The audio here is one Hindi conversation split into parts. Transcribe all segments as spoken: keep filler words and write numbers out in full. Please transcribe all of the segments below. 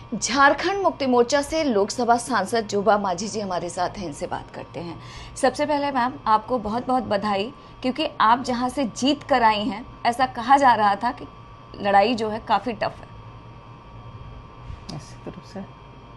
झारखंड मुक्ति मोर्चा से लोकसभा सांसद जोबा मांझी जी हमारे साथ हैं, इनसे बात करते हैं। सबसे पहले मैम आपको बहुत बहुत बधाई, क्योंकि आप जहां से जीत कर आई हैं, ऐसा कहा जा रहा था कि लड़ाई जो है काफ़ी टफ है। निश्चित रूप से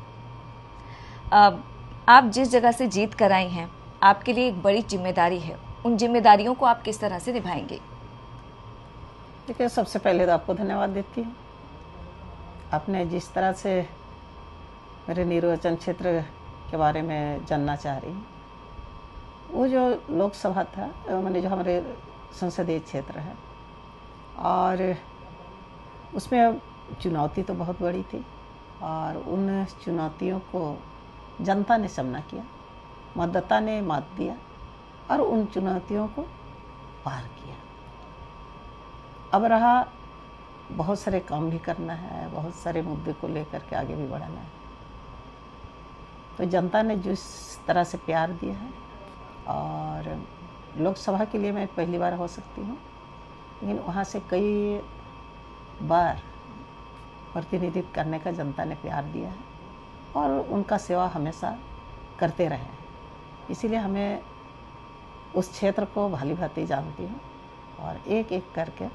अब आप जिस जगह से जीत कर आई हैं, आपके लिए एक बड़ी जिम्मेदारी है। उन जिम्मेदारियों को आप किस तरह से निभाएंगे? देखिए, सबसे पहले तो आपको धन्यवाद देती हूँ। आपने जिस तरह से मेरे निर्वाचन क्षेत्र के बारे में जानना चाह रही हैं, वो जो लोकसभा था, मैंने जो हमारे संसदीय क्षेत्र है, और उसमें चुनौती तो बहुत बड़ी थी, और उन चुनौतियों को जनता ने सामना किया, मतदाता ने मात दिया और उन चुनौतियों को पार किया। अब रहा बहुत सारे काम भी करना है, बहुत सारे मुद्दे को लेकर के आगे भी बढ़ाना है। तो जनता ने जिस तरह से प्यार दिया है, और लोकसभा के लिए मैं पहली बार हो सकती हूँ, लेकिन वहाँ से कई बार प्रतिनिधित्व करने का जनता ने प्यार दिया है, और उनका सेवा हमेशा करते रहे हैं। इसीलिए हमें उस क्षेत्र को भली भांति जानती हूँ, और एक एक करके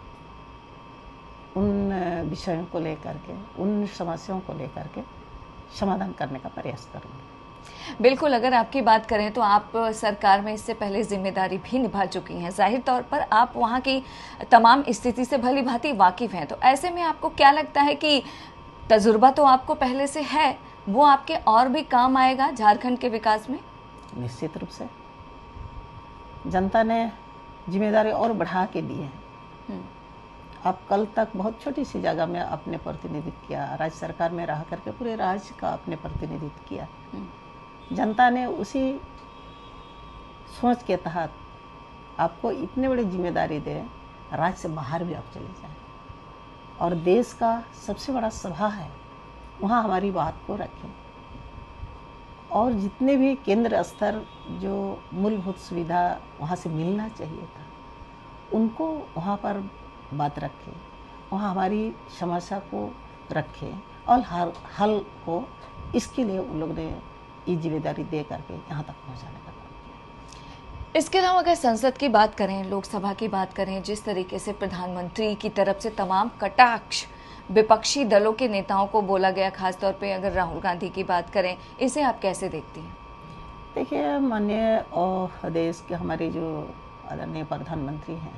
उन विषयों को लेकर के, उन समस्याओं को लेकर के समाधान करने का प्रयास करूँगी। बिल्कुल, अगर आपकी बात करें तो आप सरकार में इससे पहले जिम्मेदारी भी निभा चुकी हैं। जाहिर तौर पर आप वहाँ की तमाम स्थिति से भली भांति वाकिफ़ हैं। तो ऐसे में आपको क्या लगता है कि तजुर्बा तो आपको पहले से है, वो आपके और भी काम आएगा झारखंड के विकास में? निश्चित रूप से जनता ने जिम्मेदारी और बढ़ा के दी है। आप कल तक बहुत छोटी सी जगह में आपने प्रतिनिधित्व किया, राज्य सरकार में रह करके पूरे राज्य का आपने प्रतिनिधित्व किया। जनता ने उसी सोच के तहत आपको इतने बड़ी जिम्मेदारी दे, राज्य से बाहर भी आप चले जाएं, और देश का सबसे बड़ा सभा है, वहाँ हमारी बात को रखें, और जितने भी केंद्र स्तर जो मूलभूत सुविधा वहाँ से मिलना चाहिए था, उनको वहाँ पर बात रखें, वहाँ हमारी समस्या को रखें और हल हल हो। इसके लिए उन लोग ने ये जिम्मेदारी दे करके यहाँ तक पहुँचाने का काम किया। इसके अलावा अगर संसद की बात करें, लोकसभा की बात करें, जिस तरीके से प्रधानमंत्री की तरफ से तमाम कटाक्ष विपक्षी दलों के नेताओं को बोला गया, खासतौर पे अगर राहुल गांधी की बात करें, इसे आप कैसे देखती हैं? देखिए, माननीय और देश के हमारे जो आदरणीय प्रधानमंत्री हैं,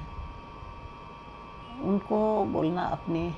उनको बोलना अपने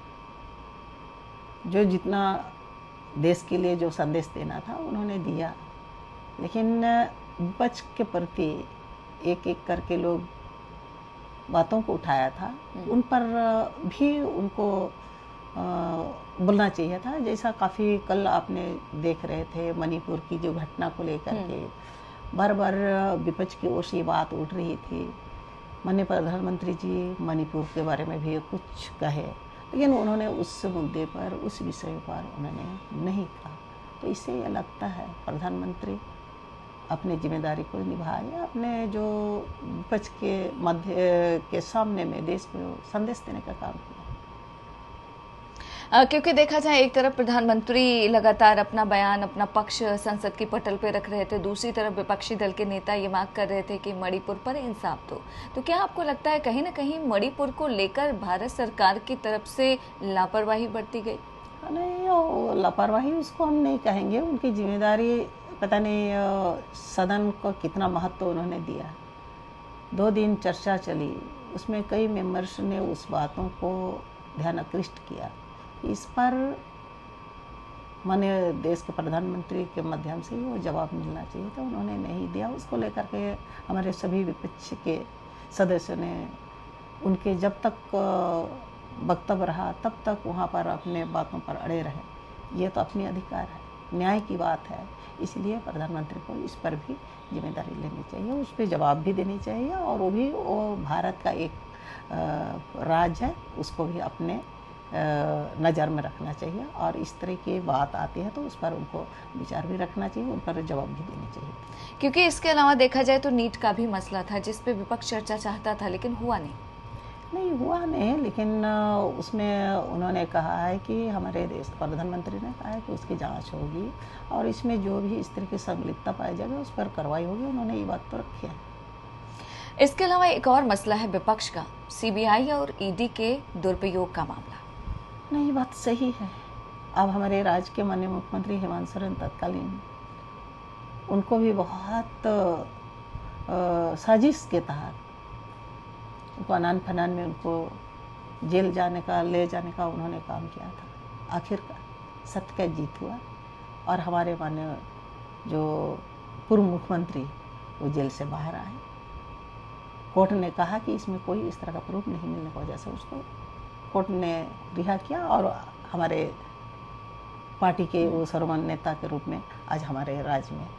जो जितना देश के लिए जो संदेश देना था उन्होंने दिया, लेकिन विपक्ष के प्रति एक एक करके लोग बातों को उठाया था, उन पर भी उनको आ, बोलना चाहिए था। जैसा काफ़ी कल आपने देख रहे थे मणिपुर की जो घटना को लेकर के बार बार विपक्ष की ओर से ये बात उठ रही थी। माननीय प्रधानमंत्री जी मणिपुर के बारे में भी कुछ कहे, लेकिन उन्होंने उस मुद्दे पर, उस विषय पर उन्होंने नहीं कहा। तो इससे यह लगता है प्रधानमंत्री अपनी जिम्मेदारी को निभाए, अपने जो विपक्ष के मध्य के सामने में देश को संदेश देने का काम किया। क्योंकि देखा जाए, एक तरफ प्रधानमंत्री लगातार अपना बयान, अपना पक्ष संसद की पटल पे रख रहे थे, दूसरी तरफ विपक्षी दल के नेता ये मांग कर रहे थे कि मणिपुर पर इंसाफ दो। तो क्या आपको लगता है कहीं ना कहीं मणिपुर को लेकर भारत सरकार की तरफ से लापरवाही बरती गई? नहीं, वो लापरवाही उसको हम नहीं कहेंगे। उनकी जिम्मेदारी, पता नहीं सदन को कितना महत्व उन्होंने दिया। दो दिन चर्चा चली, उसमें कई मेंबर्स ने उस बातों को ध्यान आकृष्ट किया। इस पर माननीय देश के प्रधानमंत्री के माध्यम से वो जवाब मिलना चाहिए था, उन्होंने नहीं दिया। उसको लेकर के हमारे सभी विपक्ष के सदस्यों ने उनके जब तक वक्तव्य रहा तब तक वहाँ पर अपने बातों पर अड़े रहे। ये तो अपनी अधिकार है, न्याय की बात है, इसलिए प्रधानमंत्री को इस पर भी जिम्मेदारी लेनी चाहिए, उस पर जवाब भी देनी चाहिए। और वो भी वो भारत का एक राज्य है, उसको भी अपने नज़र में रखना चाहिए। और इस तरह की बात आती है तो उस पर उनको विचार भी रखना चाहिए, उन पर जवाब भी देना चाहिए। क्योंकि इसके अलावा देखा जाए तो नीट का भी मसला था, जिस पे विपक्ष चर्चा चाहता था, लेकिन हुआ नहीं। नहीं हुआ नहीं, लेकिन उसमें उन्होंने कहा है कि हमारे देश प्रधानमंत्री ने कहा है कि उसकी जांच होगी और इसमें जो भी इस तरह की संलिप्तता पाई जाएगी उस पर कार्रवाई होगी। उन्होंने ये बात तो रखी है। इसके अलावा एक और मसला है विपक्ष का, सीबीआई और ईडी के दुरुपयोग का मामला। नहीं, ये बात सही है। अब हमारे राज्य के माननीय मुख्यमंत्री हेमंत सोरेन तत्कालीन, उनको भी बहुत साजिश के तहत उनको अनान फनान में उनको जेल जाने का, ले जाने का उन्होंने काम किया था। आखिरकार सत्य का जीत हुआ और हमारे माननीय जो पूर्व मुख्यमंत्री वो जेल से बाहर आए। कोर्ट ने कहा कि इसमें कोई इस तरह का प्रूफ नहीं मिलने की वजह से उसको कोर्ट ने रिहा किया और हमारे पार्टी के वो सर्वमान्य नेता के रूप में आज हमारे राज्य में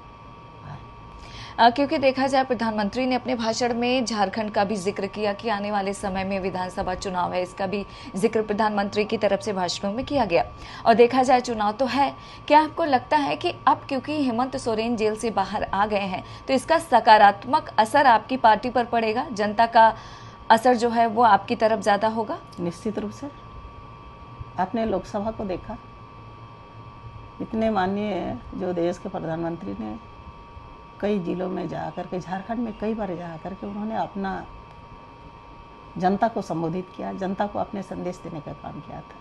आ, क्योंकि देखा जाए प्रधानमंत्री ने अपने भाषण में झारखंड का भी जिक्र किया कि आने वाले समय में विधानसभा चुनाव है, इसका भी जिक्र प्रधानमंत्री की तरफ से भाषणों में किया गया। और देखा जाए चुनाव तो है, क्या आपको लगता है कि अब क्योंकि हेमंत सोरेन जेल से बाहर आ गए हैं तो इसका सकारात्मक असर आपकी पार्टी पर पड़ेगा, जनता का असर जो है वो आपकी तरफ ज्यादा होगा? निश्चित रूप से। आपने लोकसभा को देखा, इतने माननीय जो देश के प्रधानमंत्री ने कई जिलों में जा करके, झारखंड में कई बार जा करके उन्होंने अपना जनता को संबोधित किया, जनता को अपने संदेश देने का काम किया था।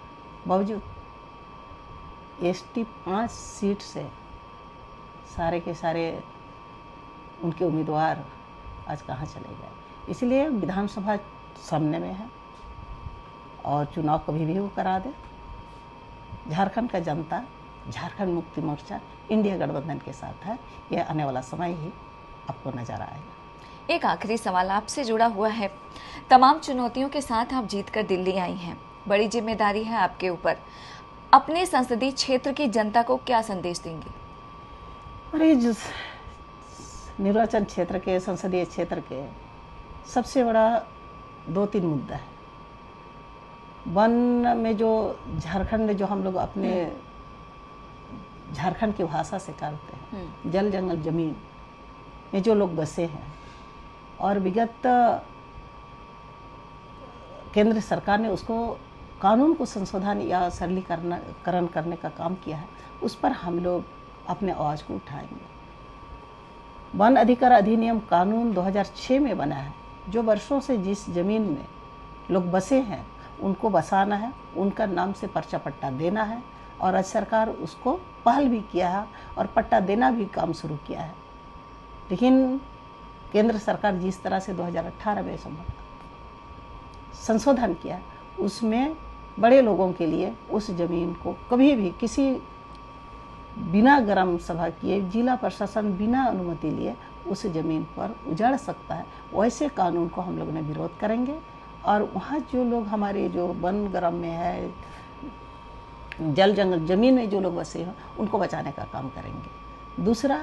बावजूद एसटी पाँच सीट से सारे के सारे उनके उम्मीदवार आज कहाँ चले गए। इसलिए विधानसभा सामने में है और चुनाव कभी भी वो करा दे। झारखंड का जनता, झारखंड मुक्ति मोर्चा इंडिया गठबंधन के साथ है। यह आने वाला समय ही आपको नजर आएगा। एक आखिरी सवाल आपसे जुड़ा हुआ है। तमाम चुनौतियों के साथ आप जीतकर दिल्ली आई हैं, बड़ी जिम्मेदारी है आपके ऊपर। अपने संसदीय क्षेत्र की जनता को क्या संदेश देंगे? अरे जिस निर्वाचन क्षेत्र के, संसदीय क्षेत्र के सबसे बड़ा दो तीन मुद्दा है। वन में जो झारखंड, जो हम लोग अपने झारखंड की भाषा से करते हैं, जल जंगल जमीन में जो लोग बसे हैं और विगत केंद्र सरकार ने उसको कानून को संशोधन या सरलीकरण करने का काम किया है, उस पर हम लोग अपने आवाज़ को उठाएंगे। वन अधिकार अधिनियम कानून दो हज़ार छह में बना है, जो वर्षों से जिस जमीन में लोग बसे हैं उनको बसाना है, उनका नाम से पर्चा पट्टा देना है और राज्य सरकार उसको पहल भी किया है और पट्टा देना भी काम शुरू किया है। लेकिन केंद्र सरकार जिस तरह से दो हज़ार अठारह में संशोधन किया, उसमें बड़े लोगों के लिए उस जमीन को कभी भी किसी बिना ग्राम सभा किए, जिला प्रशासन बिना अनुमति लिए उस जमीन पर उजाड़ सकता है। वैसे कानून को हम लोग ने विरोध करेंगे और वहाँ जो लोग हमारे जो वन ग्राम में है, जल जंगल जमीन में जो लोग बसे हैं उनको बचाने का काम करेंगे। दूसरा,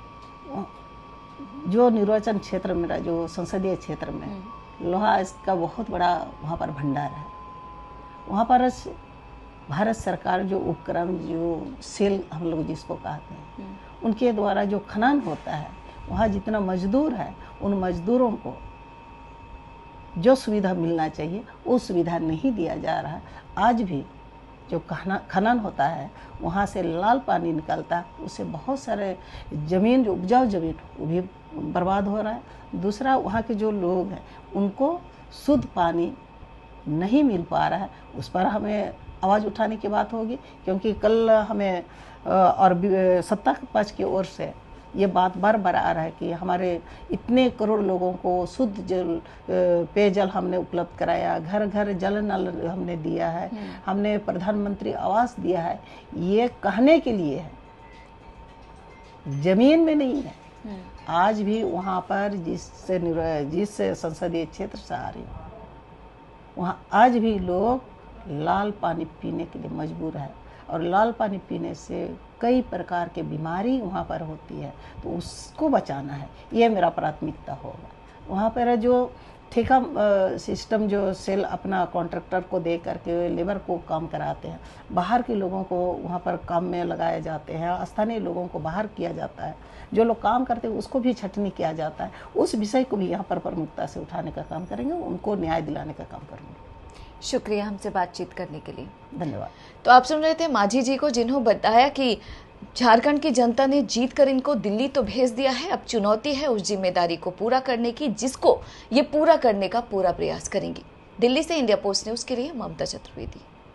जो निर्वाचन क्षेत्र मेरा जो संसदीय क्षेत्र में लोहा इसका बहुत बड़ा वहाँ पर भंडार है। वहाँ पर भारत सरकार जो उपक्रम, जो सेल हम लोग जिसको कहते हैं, उनके द्वारा जो खनन होता है, वहाँ जितना मजदूर है उन मजदूरों को जो सुविधा मिलना चाहिए वो सुविधा नहीं दिया जा रहा है। आज भी जो खनन होता है वहाँ से लाल पानी निकलता है, उससे बहुत सारे ज़मीन, जो उपजाऊ ज़मीन, वो भी बर्बाद हो रहा है। दूसरा, वहाँ के जो लोग हैं उनको शुद्ध पानी नहीं मिल पा रहा है, उस पर हमें आवाज़ उठाने की बात होगी। क्योंकि कल हमें और सत्ता पक्ष की ओर से ये बात बार बार आ रहा है कि हमारे इतने करोड़ लोगों को शुद्ध जल, पेयजल हमने उपलब्ध कराया, घर घर जल नल हमने दिया है, हमने प्रधानमंत्री आवास दिया है। ये कहने के लिए है, जमीन में नहीं है। आज भी वहाँ पर जिससे जिस संसदीय क्षेत्र से आ रही है, वहाँ आज भी लोग लाल पानी पीने के लिए मजबूर है और लाल पानी पीने से कई प्रकार के बीमारी वहाँ पर होती है, तो उसको बचाना है, ये मेरा प्राथमिकता होगा। वहाँ पर जो ठेका अ, सिस्टम जो सेल अपना कॉन्ट्रैक्टर को दे करके लेबर को काम कराते हैं, बाहर के लोगों को वहाँ पर काम में लगाए जाते हैं, स्थानीय लोगों को बाहर किया जाता है, जो लोग काम करते हैं उसको भी छटनी किया जाता है। उस विषय को भी यहाँ पर प्रमुखता से उठाने का काम करेंगे, उनको न्याय दिलाने का काम करेंगे। शुक्रिया हमसे बातचीत करने के लिए। धन्यवाद। तो आप सुन रहे थे माझी जी को, जिन्होंने बताया कि झारखंड की जनता ने जीत कर इनको दिल्ली तो भेज दिया है, अब चुनौती है उस जिम्मेदारी को पूरा करने की, जिसको ये पूरा करने का पूरा प्रयास करेंगी। दिल्ली से इंडिया पोस्ट न्यूज के लिए ममता चतुर्वेदी।